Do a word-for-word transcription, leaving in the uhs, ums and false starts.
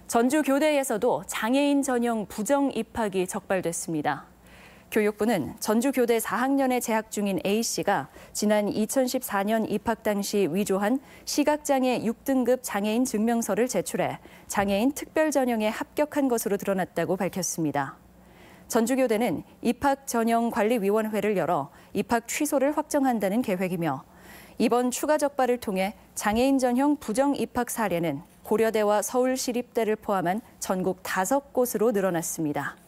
전주 교대에서도 장애인 전형 부정 입학이 적발됐습니다. 교육부는 전주 교대 사 학년에 재학 중인 A씨가 지난 이천십사 년 입학 당시 위조한 시각장애 육 등급 장애인 증명서를 제출해 장애인 특별 전형에 합격한 것으로 드러났다고 밝혔습니다. 전주교대는 입학전형관리위원회를 열어 입학 취소를 확정한다는 계획이며 이번 추가 적발을 통해 장애인 전형 부정 입학 사례는 고려대와 서울시립대를 포함한 전국 다섯 곳으로 늘어났습니다.